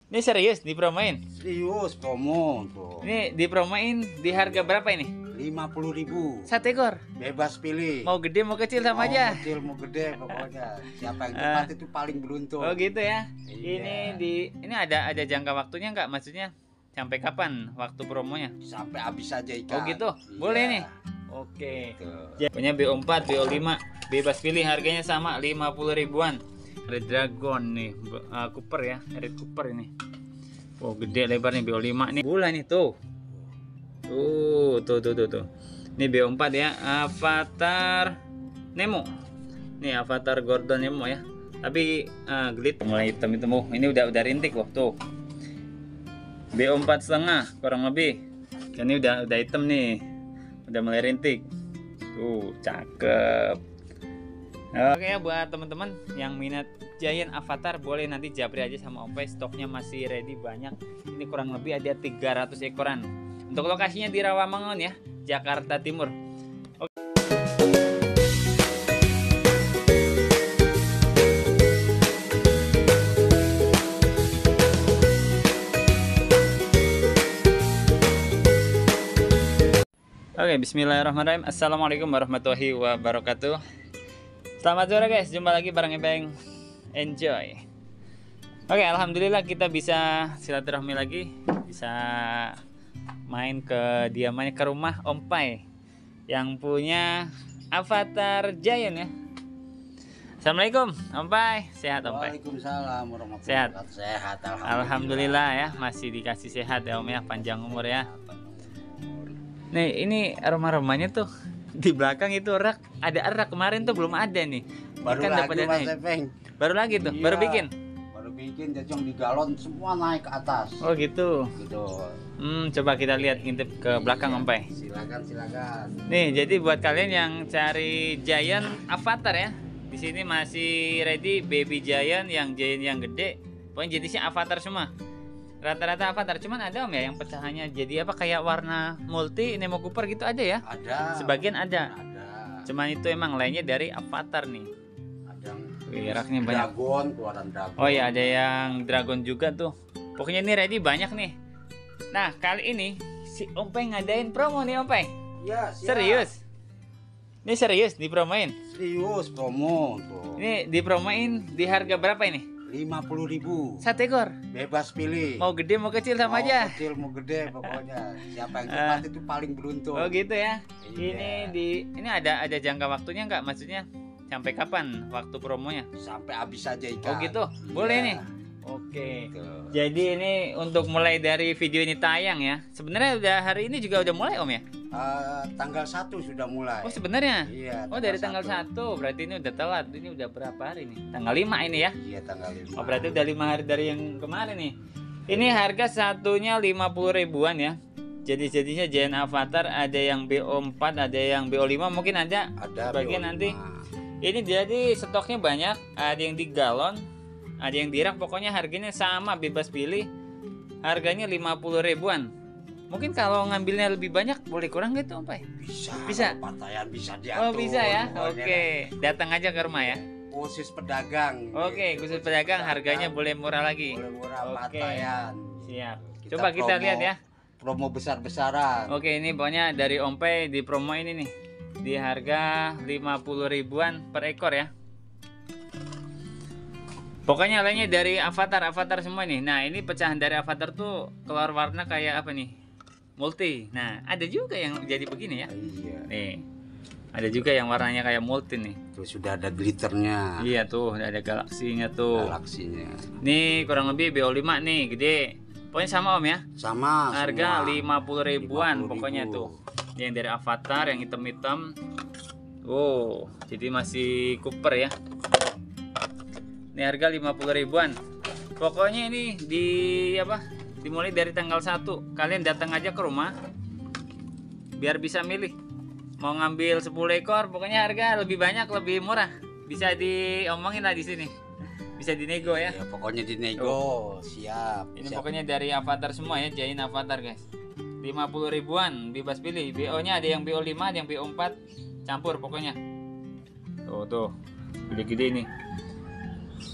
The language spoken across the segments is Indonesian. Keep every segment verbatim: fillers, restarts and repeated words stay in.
Ini serius dipromoin? Serius promo tuh. Ini dipromoin di harga berapa ini? lima puluh ribu. Satu ekor. Bebas pilih. Mau gede mau kecil sama mau aja. kecil mau gede pokoknya. Siapa yang tepat itu paling beruntung. Oh gitu ya. Iya. Ini di ini ada ada jangka waktunya nggak? Maksudnya sampai kapan waktu promonya? Sampai habis aja ikan. Oh gitu. Iya. Boleh nih. Oke. Tuh. Punya B O empat, B O lima, bebas pilih, harganya sama lima puluh ribuan. Red Dragon nih, uh, Cooper ya, Red Cooper ini. Oh gede lebarnya B O lima nih. Bulan nih tuh. Tuh, tuh tuh tuh tuh. Ini B O empat ya, Avatar Nemo. Nih Avatar Gordon Nemo ya. Tapi uh, gelit mulai hitam itu. Oh, ini udah udah rintik loh tuh. B O empat setengah kurang lebih. Ini udah udah hitam nih. Udah mulai rintik. Tuh, cakep. Oke ya, buat teman-teman yang minat Giant Avatar boleh nanti japri aja sama Om Pai, stoknya masih ready banyak. Ini kurang lebih ada tiga ratus ekoran. Untuk lokasinya di Rawamangun ya, Jakarta Timur. Oke. Oke, bismillahirrahmanirrahim. Assalamualaikum warahmatullahi wabarakatuh. Selamat sore guys, jumpa lagi bareng Ebeng. Enjoy. Oke, alhamdulillah kita bisa silaturahmi lagi, bisa main ke diamannya, ke rumah Om Pai yang punya Avatar Giant ya. Assalamualaikum Om Pai, sehat Om Pai? Waalaikumsalam warahmatullahi Sehat? wabarakatuh. Sehat alhamdulillah. Alhamdulillah ya, masih dikasih sehat ya Om ya, panjang umur ya. Nih, ini aroma-aromanya tuh di belakang itu rak, ada rak kemarin tuh belum ada nih. Baru Ikan lagi dapat Mas naik. Epeng. Baru lagi tuh, Iya. baru bikin. Baru bikin jajong di galon semua naik ke atas. Oh gitu. Gitu. Hmm, coba kita lihat ngintip ke belakang Om Pai. Silakan silakan. Nih, jadi buat kalian yang cari Giant Avatar ya, di sini masih ready baby Giant, yang Giant yang gede. Pokoknya jenisnya Avatar semua. Rata-rata Avatar, cuman ada Om ya yang pecahannya jadi apa kayak warna multi Nemo Cooper gitu ada ya? Ada. Sebagian ada. Ada. Cuman itu emang lainnya dari Avatar nih. Ada yang Wih, raknya banyak. Dragon, keluaran dragon. Oh ya, ada yang Dragon juga tuh. Pokoknya ini ready banyak nih. Nah, kali ini si Om Pai ngadain promo nih Om Pai. Iya, siap. Serius. Ini serius dipromoin. Serius promo tuh. Ini dipromoin di harga berapa ini? lima puluh ribu. Satu ekor. Bebas pilih. Mau gede mau kecil sama mau aja. kecil mau gede pokoknya. Siapa yang tepat itu paling beruntung. Oh gitu ya. Iya. Ini di ini ada ada jangka waktunya nggak? Maksudnya sampai kapan waktu promonya? Sampai habis aja Oh ikan. gitu. Iya. Boleh nih. Oke. Tuh. Jadi ini untuk mulai dari video ini tayang ya. Sebenarnya udah hari ini juga udah mulai Om ya? Eh, tanggal satu sudah mulai. Oh sebenarnya? Iya. Oh dari tanggal satu. Berarti ini udah telat. Ini udah berapa hari nih? Tanggal lima ini ya? Iya tanggal lima. Oh berarti udah lima hari dari yang kemarin nih. Ini harga satunya lima puluh ribuan ya. Jadi jadinya Giant Avatar ada yang B O empat, ada yang B O lima, mungkin ada. Ada Bagian B O lima. nanti. Ini jadi stoknya banyak. Ada yang di galon, ada yang di rak. Pokoknya harganya sama, bebas pilih. Harganya lima puluh ribuan. Mungkin kalau ngambilnya lebih banyak boleh kurang gitu Om Pai? Bisa. Bisa? Kalau partaian bisa diatur. Oh bisa ya. Pokoknya Oke, datang aja ke rumah ya. Khusus pedagang. Oke, gitu. khusus pedagang harganya boleh murah lagi. Boleh murah Oke. partaian. Siap. Kita Coba kita promo- lihat ya. Promo besar-besaran. Oke, ini pokoknya dari Om Pai di promo ini nih. Di harga lima puluh ribuan per ekor ya. Pokoknya lainnya dari Avatar, Avatar semua nih. Nah, ini pecahan dari Avatar tuh keluar warna kayak apa nih? Multi. Nah, ada juga yang jadi begini ya. Iya. Nih. Ada juga yang warnanya kayak multi nih. Tuh sudah ada glitternya. Iya tuh, ada galaksinya tuh. Galaksinya. Nih kurang lebih B O lima nih, gede. Pokoknya sama Om ya. Sama. Harga semua. lima puluh ribuan lima puluh pokoknya ribu. tuh. Yang dari Avatar yang hitam-hitam. Oh, jadi masih Cooper ya. Ini harga lima puluh ribuan. Pokoknya ini di apa? Dimulai dari tanggal satu. Kalian datang aja ke rumah biar bisa milih. Mau ngambil sepuluh ekor, pokoknya harga lebih banyak, lebih murah. Bisa diomongin lah di sini. Bisa dinego ya. Ya pokoknya dinego. Siap. Ini siap. pokoknya dari Avatar semua ya, Giant Avatar guys. lima puluh ribuan, bebas pilih. B O-nya ada yang B O lima, ada yang B O empat, campur pokoknya. Tuh tuh. Gede-gede nih.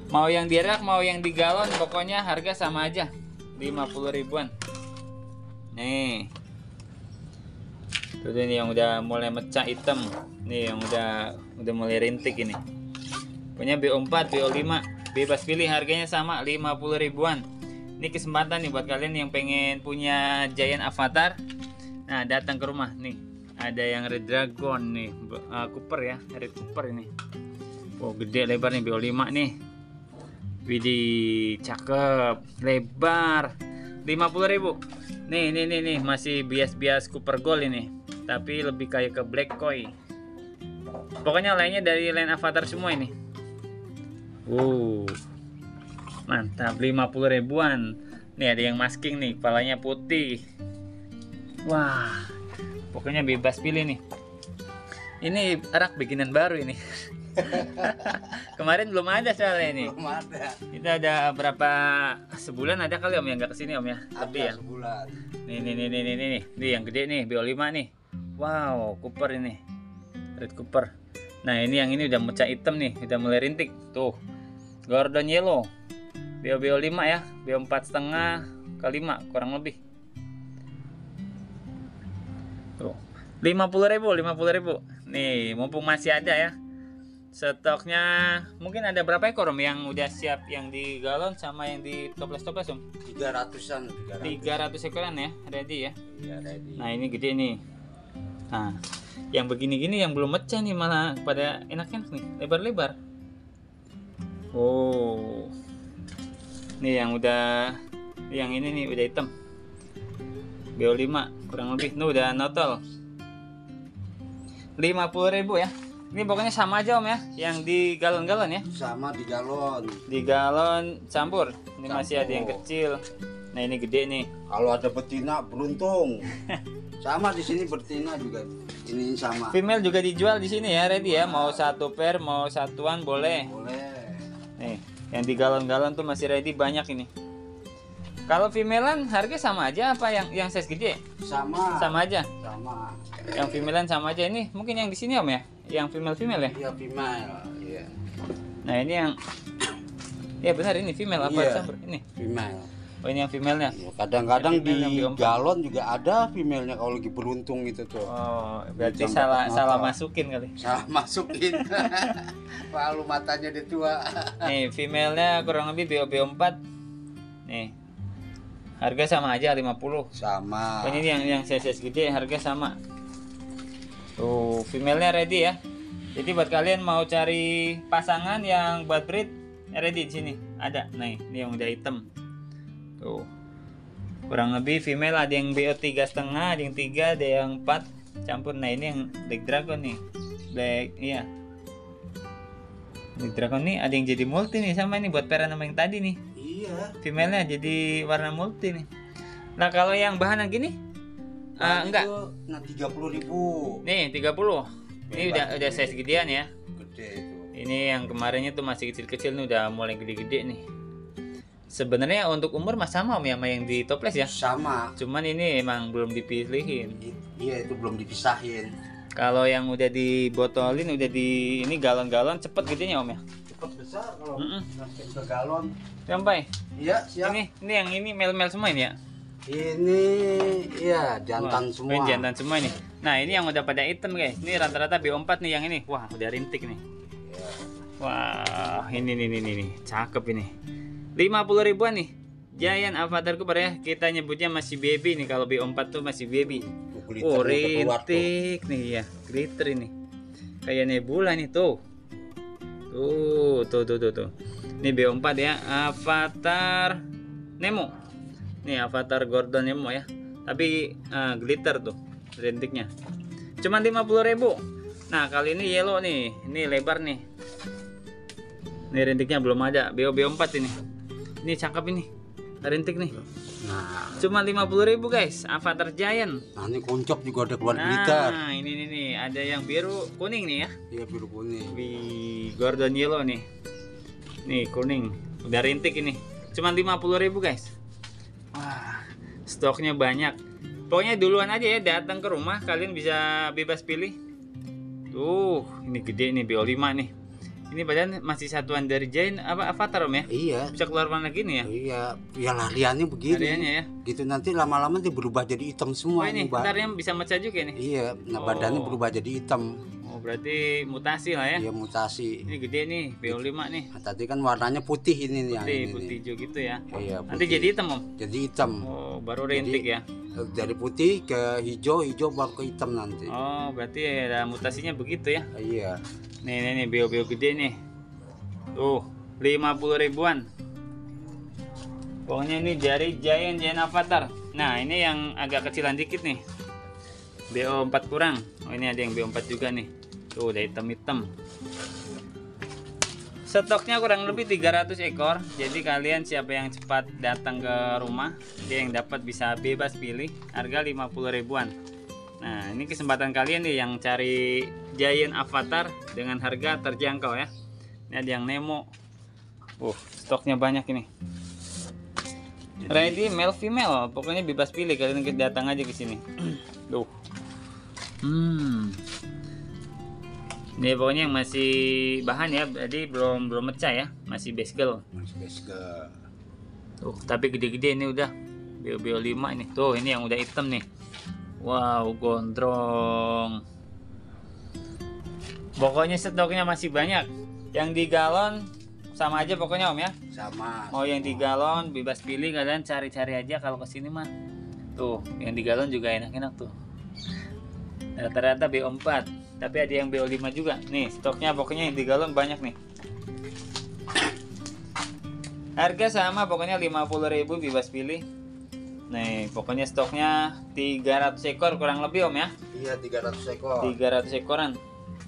Mau yang di rak, mau yang di galon, pokoknya harga sama aja, lima puluh ribuan. Nih. Tuh ini yang udah mulai mecah hitam. Nih yang udah udah mulai rintik ini. Punya B O empat, B O lima, bebas pilih, harganya sama lima puluh ribuan. Ini kesempatan nih buat kalian yang pengen punya Giant Avatar. Nah, datang ke rumah nih. Ada yang Red Dragon nih, uh, Cooper ya, Red Cooper ini. Oh, gede lebar nih, B O lima nih. Widih, cakep, lebar, lima puluh ribu. Nih, nih, nih, nih, masih bias-bias Cooper Gold ini, tapi lebih kayak ke Black Koi. Pokoknya lainnya dari line Avatar semua ini. Wow, mantap, lima puluh ribuan. Nih ada yang masking nih, kepalanya putih. Wah, pokoknya bebas pilih nih. Ini rak bikinan baru ini. Kemarin belum ada soalnya ini. Belum ada. Kita ada berapa sebulan ada kali om yang nggak kesini om ya? Lebih ya. Sebulan. Nih nih nih nih nih nih nih yang gede nih B O lima nih. Wow, Cooper ini, Red Cooper. Nah ini yang ini udah mecah hitam nih, udah mulai rintik. Tuh, Gordon Yellow, B O B O lima ya, B O empat setengah ke lima kurang lebih. Tuh, lima puluh ribu, lima puluh ribu. Nih, mumpung masih ada ya. Stoknya mungkin ada berapa ekor om yang udah siap, yang di galon sama yang di toples-toples om? tiga ratusan. tiga ratus ekoran ya, ready ya. Iya, ready. Nah ini gede nih. Nah yang begini-gini yang belum mecah nih malah pada enak-enak nih, lebar-lebar. Oh, nih yang udah, yang ini nih udah hitam, B O lima kurang lebih. Nih udah notol, lima puluh ribu ya. Ini pokoknya sama aja om ya, yang di galon-galon ya. Sama di galon. Di galon campur. Ini Campur. masih ada yang kecil. Nah ini gede nih. Kalau ada betina beruntung. Sama di sini betina juga. Ini sama. Female juga dijual di sini ya, ready ya. Mau satu pair, mau satuan boleh. Boleh. Nih, yang di galon-galon tuh masih ready banyak ini. Kalau femalean harga sama aja apa yang yang size gede? Sama. Sama aja. Sama. Yang femalean sama aja ini. Mungkin yang di sini om ya, yang female female ya. Iya, female. Iya. Nah ini yang, ya benar ini female apa Iya. campur ini? Female. Oh ini yang femalenya. Ya, kadang-kadang Yang di female yang B O empat. galon juga ada female-nya kalau lagi beruntung itu tuh. Oh berarti Jam salah dapat salah mata. masukin kali. Salah masukin. Lalu matanya dia tua. Nih femalenya kurang lebih B O B O empat. Nih harga sama aja lima puluh. Sama. Pokoknya ini yang yang size gede harga sama. Tuh femalenya ready ya. Jadi buat kalian mau cari pasangan yang buat breed ready di sini ada. Nih ini yang udah hitam. Tuh kurang lebih female ada yang B O tiga setengah, ada yang tiga, ada yang empat campur. Nah ini yang Black Dragon nih, Black iya. Black Dragon nih ada yang jadi multi nih sama ini buat pairan sama yang tadi nih. Iya. Femalenya jadi warna multi nih. Nah kalau yang bahanan gini, uh, enggak. Itu, nah tiga puluh ribu. Nih tiga puluh. Ini udah udah size gedean ya. Gede itu. Ini yang kemarinnya tuh masih kecil-kecil nih udah mulai gede-gede nih. Sebenarnya untuk umur mas sama om ya sama yang di toples ya. Sama. Cuman ini emang belum dipilihin. I- Iya itu belum dipisahin. Kalau yang udah dibotolin udah di ini galon-galon cepet gedenya om ya. Cepat besar kalau Mm-mm. masukin ke galon. Sampai. Iya siap. Ini ini yang ini mel-mel semua ini ya. Ini iya jantan Wah, semua. ini jantan semua ini. Nah ini yang udah pada hitam guys. Ini rata-rata B O empat nih yang ini. Wah udah rintik nih. Iya. Wah ini nih nih nih, nih. Cakep ini. lima puluh ribuan nih. Giant Avatar Cooper ya. Kita nyebutnya masih baby nih. Kalau B O empat tuh masih baby. Tuh, glitternya Oh udah keluar tuh. rintik nih ya. Glitter ini. Kayak nebula nih tuh. Tuh tuh tuh tuh tuh. Ini B O empat ya. Avatar Nemo. Nih Avatar Gordon Nemo ya. Tapi uh, glitter tuh rintiknya. Cuman lima puluh ribu. Nah kali ini yellow nih. Ini lebar nih. Ini rintiknya belum ada. B O B O empat ini. Ini cakep ini. Rintik nih. Nah, Cuma lima puluh ribu guys. Avatar Giant. nah ini koncok juga ada keluar glitter. Nah ini nih, nih. Ada yang biru kuning nih ya. Iya biru kuning. Wih, Gordon Yellow nih. Nih kuning. Udah rintik ini. Cuma lima puluh ribu guys. Wah, stoknya banyak. Pokoknya duluan aja ya datang ke rumah, kalian bisa bebas pilih. Tuh, ini gede nih B O lima nih. Ini badan masih satuan dari Giant apa Avatar Om ya? Iya. Bisa keluar warna gini ya? Iya, ya lariannya begini. Lariannya ya. Gitu nanti lama-lama dia berubah jadi hitam Oh semua. ini, Mbak. ntar yang bisa mecah juga nih. Iya, nah Oh. badannya berubah jadi hitam. Oh berarti mutasi lah ya. Iya, mutasi. Ini gede nih, B O lima nih. Nah, tadi kan warnanya putih ini nih. yang Putih, ini putih nih. hijau gitu ya. Iya, Nanti putih. jadi hitam Om. Jadi hitam. Oh baru rintik ya. Dari putih ke hijau, hijau baru ke hitam nanti. Oh berarti ada mutasinya begitu ya. Iya. Nih nih nih B O B O gede nih. Tuh lima puluh ribuan. Pokoknya ini dari Giant Giant Avatar. Nah ini yang agak kecilan dikit nih, B O empat kurang. Oh ini ada yang B O empat juga nih. Tuh udah hitam-hitam. Stoknya kurang lebih tiga ratus ekor. Jadi kalian siapa yang cepat datang ke rumah, dia yang dapat bisa bebas pilih. Harga lima puluh ribuan. Nah ini kesempatan kalian nih yang cari Giant Avatar dengan harga terjangkau ya. Ini ada yang Nemo. Uh, stoknya banyak ini. Ready male female, pokoknya bebas pilih, kalian datang aja ke sini. Tuh. Hmm. Ini pokoknya yang masih bahan ya, jadi belum belum mecah ya, masih basegel. Masih basegel. Tuh, tapi gede-gede ini udah. B O B O lima ini. Tuh, ini yang udah hitam nih. Wow, gondrong. Pokoknya stoknya masih banyak. Yang di galon sama aja pokoknya Om ya. Sama. Mau yang di galon bebas pilih, kalian cari-cari aja kalau kesini mah. Tuh, yang di galon juga enak-enak tuh. Rata-rata B O empat, tapi ada yang B O lima juga. Nih, stoknya pokoknya yang di galon banyak nih. Harga sama pokoknya lima puluh ribu bebas pilih. Nih, pokoknya stoknya tiga ratus ekor kurang lebih Om ya. Iya, tiga ratus ekor. tiga ratus ekoran.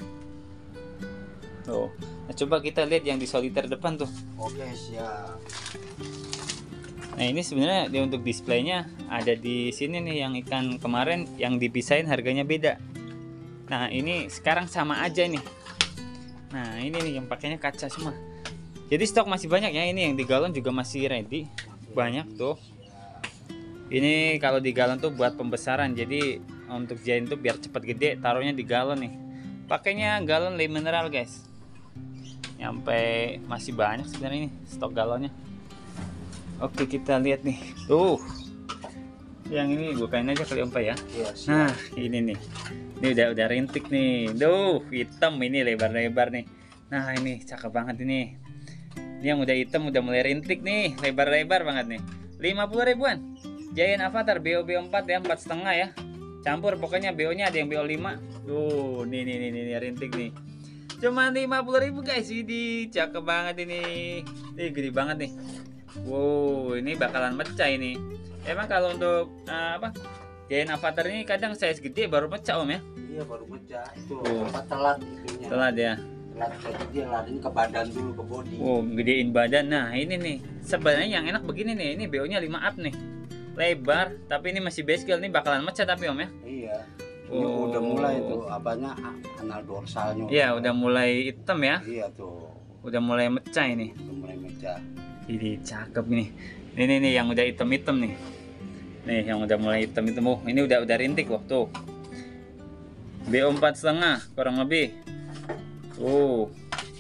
Tuh. Nah, coba kita lihat yang di soliter depan tuh. Oke, siap. Nah ini sebenarnya dia untuk displaynya ada di sini nih, yang ikan kemarin yang dipisahin harganya beda. Nah ini sekarang sama aja nih. Nah ini nih yang pakainya kaca semua. Jadi stok masih banyak ya. Ini yang di galon juga masih ready, banyak tuh. Ini kalau di galon tuh buat pembesaran. Jadi untuk Giant tuh biar cepet gede, taruhnya di galon nih. Pakainya galon le mineral guys. Nyampe masih banyak sebenarnya ini stok galonnya. Oke kita lihat nih. Tuh. Yang ini bukain aja kali Om ya. Iya, siap. Nah, ini nih. Ini udah udah rintik nih. Duh, hitam ini lebar-lebar nih. Nah, ini cakep banget ini. Ini yang udah hitam udah mulai rintik nih, lebar-lebar banget nih. lima puluh ribuan. Giant Avatar B O B O empat ya, empat setengah ya. Campur pokoknya B O-nya ada yang B O lima. Tuh, nih nih nih nih rintik nih. Cuma lima puluh ribu guys, ini cakep banget ini. Nih gede banget nih. Wow, ini bakalan mecah ini. Emang kalau untuk uh, apa? Giant Avatar ini kadang size gede baru pecah Om ya. Iya, baru pecah. Itu Oh. apa telat itunya. Telat ya. Telat jadi dia larinya ke badan dulu, ke body. Oh, gedein badan. Nah, ini nih. Sebenarnya yang enak begini nih. Ini B O-nya lima up nih. Lebar, tapi ini masih basegel nih, bakalan mecah tapi Om ya. Iya. Ini Oh. udah mulai tuh apanya anal dorsalnya. Iya, udah mulai hitam ya. Iya tuh. Udah mulai mecah ini. Udah mulai mecah. Ini cakep nih. Ini nih yang udah hitam-hitam nih. Nih yang udah mulai hitam-hitam. Oh, ini udah udah rintik loh tuh. B O empat setengah kurang lebih. Oh.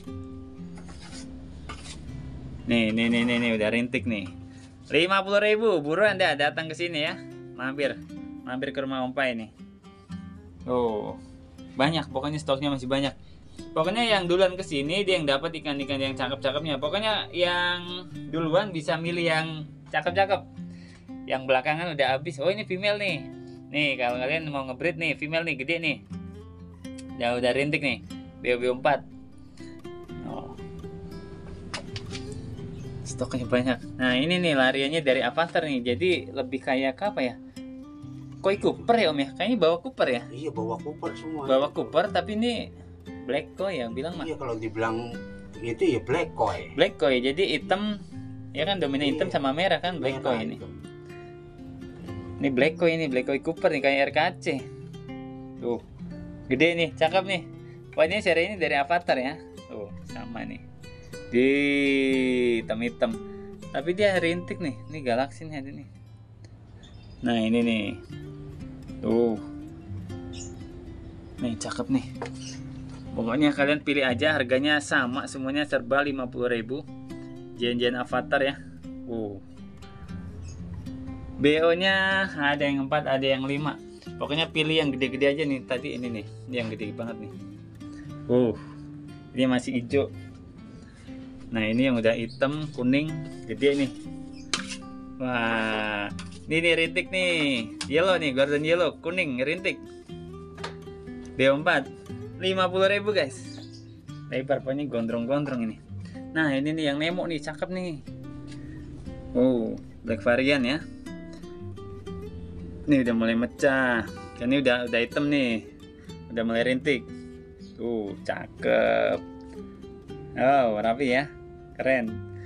Nih, nih, nih, nih, nih udah rintik nih. lima puluh ribu, buruan dah datang ke sini ya. Mampir. Mampir ke rumah Om Pai nih. Oh. Banyak, pokoknya stoknya masih banyak. Pokoknya yang duluan ke sini dia yang dapat ikan-ikan yang cakep-cakepnya. Pokoknya yang duluan bisa milih yang cakep-cakep. Yang belakangan udah habis. Oh, ini female nih. Nih, kalau kalian mau ngebreed nih, female nih, gede nih. Udah udah rintik nih. B O B O empat. Oh. Stoknya banyak. Nah, ini nih lariannya dari Avatar nih. Jadi lebih kayak apa ya? Koi Cooper ya Om ya? Kayaknya bawa Cooper ya? Iya, bawa Cooper semua. Bawa Cooper tapi ini black koi yang bilang mah. Iya, kalau dibilang itu ya black koi. Black koi. Jadi hitam ya kan, dominan hitam sama merah kan black Merah koi ini. itu. Ini black koi ini, black koi Cooper nih kayak R K C. Tuh. Gede nih, cakep nih. Pokoknya seri ini dari Avatar ya. Tuh, sama nih. Di hitam-hitam. Tapi dia rintik nih. Ini galaksi nih ada nih. Nah, ini nih. Tuh. Nih, cakep nih. Pokoknya kalian pilih aja, harganya sama semuanya, serba lima puluh ribu. Giant Avatar ya. Uh. B O-nya ada yang empat, ada yang lima. Pokoknya pilih yang gede-gede aja nih. Tadi ini nih, ini yang gede banget nih. Uh. Ini masih hijau. Nah, ini yang udah hitam, kuning, gede nih. Wah. Ini nih rintik nih. Yellow nih, golden yellow, kuning, rintik. B O empat. lima puluh ribu guys. Lebar pokoknya gondrong-gondrong ini. Nah, ini nih yang Nemo nih, cakep nih. Oh, black varian ya. Ini udah mulai mecah. Ini udah udah hitam nih. Udah mulai rintik. Tuh, cakep. Oh, rapi ya. Keren.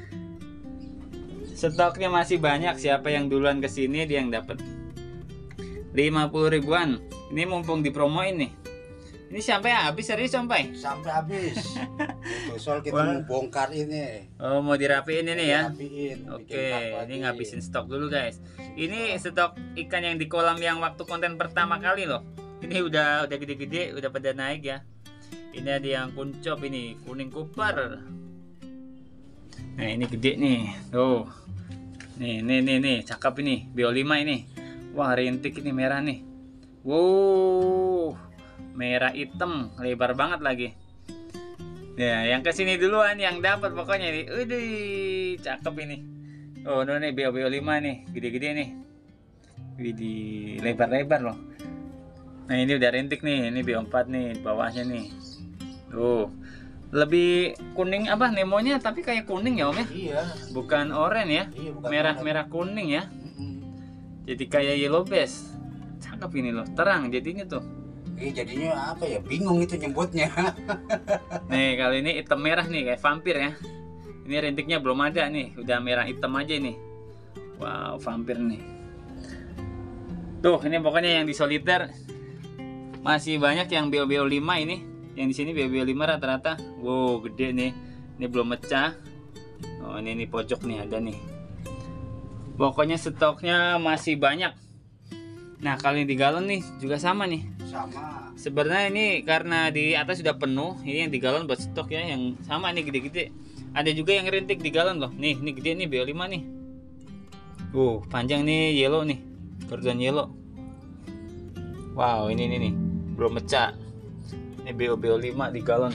Stoknya masih banyak. Siapa yang duluan kesini dia yang dapat. lima puluh ribuan. Ini mumpung dipromoin nih. Ini sampai habis, serius sampai? Sampai habis. Itu soal kita Wah. mau bongkar ini. Oh, mau dirapiin ini ya? Dirapiin, Oke, bikin bak lagi. ini ngabisin stok dulu guys. Ini stok ikan yang di kolam yang waktu konten pertama kali loh. Ini udah udah gede-gede, udah pada naik ya. Ini ada yang kuncop ini, kuning kupar. Nah, ini gede nih. Tuh. Nih, nih, nih, nih, cakep ini. B O lima ini. Wah, rintik ini merah nih. Wow. Merah hitam, lebar banget lagi. Ya, yang kesini duluan yang dapat pokoknya nih. Udih, cakep ini. Oh, no nih B O B O lima nih, gede-gede nih. Widih, lebar-lebar loh. Nah, ini udah rintik nih. Ini B O empat nih, bawahnya nih. Tuh. Lebih kuning apa Nemonya, tapi kayak kuning ya, Om ya? Iya. Bukan oranye ya. Iya, bukan Merah-merah kuning ya. Mm-mm. Jadi kayak yellow bass. Cakep ini loh, terang jadinya tuh. Ini jadinya apa ya? Bingung itu nyebutnya. Nih, kali ini hitam merah nih, kayak vampir ya. Ini rintiknya belum ada nih, udah merah hitam aja nih. Wow, vampir nih. Tuh, ini pokoknya yang di soliter masih banyak yang B O B O lima ini. Yang di sini B O B O lima rata-rata. Wow, gede nih. Ini belum mecah. Oh, ini nih pojok nih ada nih. Pokoknya stoknya masih banyak. Nah, kali di galon nih juga sama nih. Sama. Sebenarnya ini karena di atas sudah penuh, ini yang di galon buat stok ya, yang sama nih gede-gede. Ada juga yang rintik di galon loh. Nih, ini gede nih B O lima nih. Uh, panjang nih yellow nih. Golden yellow. Wow, ini nih nih. Belum mecah. Ini B O B O lima di galon.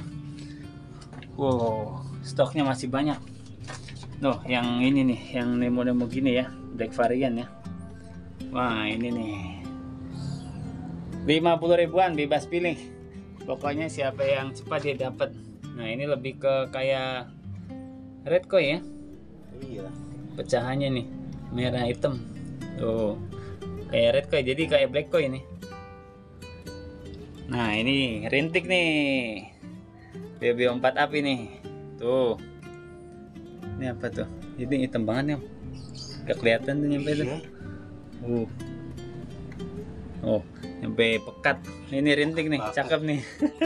Wow, stoknya masih banyak. Loh, yang ini nih, yang Nemo-Nemo gini ya, black varian ya. Wah, ini nih. lima puluh ribuan bebas pilih. Pokoknya siapa yang cepat dia dapat. Nah, ini lebih ke kayak red koi ya. Iya. Pecahannya nih merah hitam. Tuh. Kayak red koi, jadi kayak black koi nih. Nah, ini rintik nih. B O B O empat api nih. Tuh. Ini apa tuh? Ini hitam banget nih. Gak kelihatan tuh nyampe tuh. Iya. Uh. Oh, nyampe pekat. Ini rintik nih, cakep nih.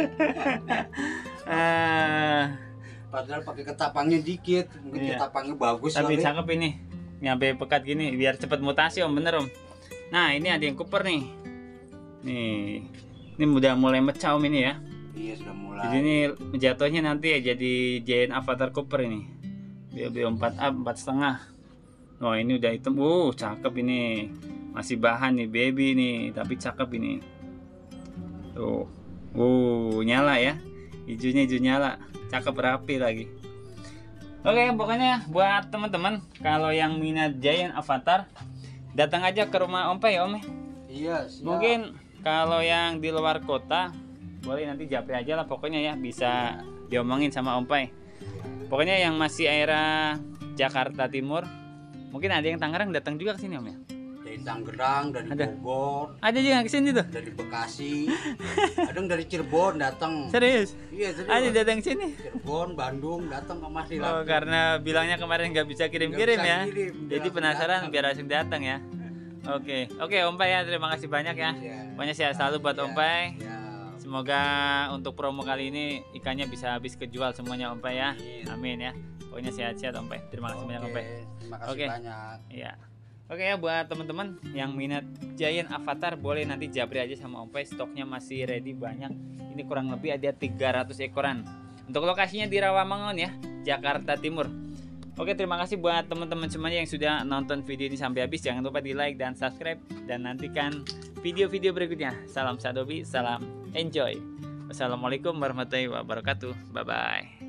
ah, Padahal pakai ketapangnya dikit, mungkin Iya. ketapangnya bagus tapi kali. cakep ini. Nyampe pekat gini biar cepet mutasi Om, bener Om. Nah, ini ada yang kuper nih. Nih. Ini udah mulai mecah Om ini ya. Iya, sudah mulai. Jadi ini jatuhnya nanti ya jadi Giant Avatar Cooper ini. B O B O empat up empat setengah. Oh, ini udah hitam. Uh, cakep ini. Masih bahan nih baby nih, tapi cakep ini. Tuh. Uh, nyala ya. Hijaunya hijau nyala. Cakep rapi lagi. Oke, pokoknya buat teman-teman kalau yang minat Giant Avatar, datang aja ke rumah Om Pai ya Om. Iya, siap. Mungkin kalau yang di luar kota boleh nanti japri aja lah, pokoknya ya bisa diomongin sama Om Pai. Pokoknya yang masih daerah Jakarta Timur, mungkin ada yang Tangerang, datang juga ke sini Om ya. Dari Tangerang, dari Ada. Bogor, Ada juga yang ke sini tuh. dari Bekasi, ada yang dari Cirebon datang. Serius? Iya, serius. Ada datang sini. Cirebon, Bandung datang ke Mas Oh, karena bilangnya kemarin nggak bisa kirim-kirim Nggak bisa ya. kirim, biar Jadi langsung penasaran datang. biar langsung datang ya. Oke, oke Om Pai ya, terima kasih banyak ya. Iya. Pokoknya sehat selalu buat Iya, Om Pai. iya. Semoga untuk promo kali ini ikannya bisa habis kejual semuanya Om Pai ya. Amin. Amin ya. Pokoknya sehat-sehat Om Pai. Terima kasih banyak Om Pai. Oke, terima kasih Oke. banyak. Iya. Oke ya, buat teman-teman yang minat Giant Avatar boleh nanti japri aja sama Om Pai, stoknya masih ready banyak. Ini kurang lebih ada tiga ratus ekoran. Untuk lokasinya di Rawamangun ya, Jakarta Timur. Oke, terima kasih buat teman-teman semuanya yang sudah nonton video ini sampai habis. Jangan lupa di like dan subscribe dan nantikan video-video berikutnya. Salam Sadobi, salam enjoy. Wassalamualaikum warahmatullahi wabarakatuh. Bye bye.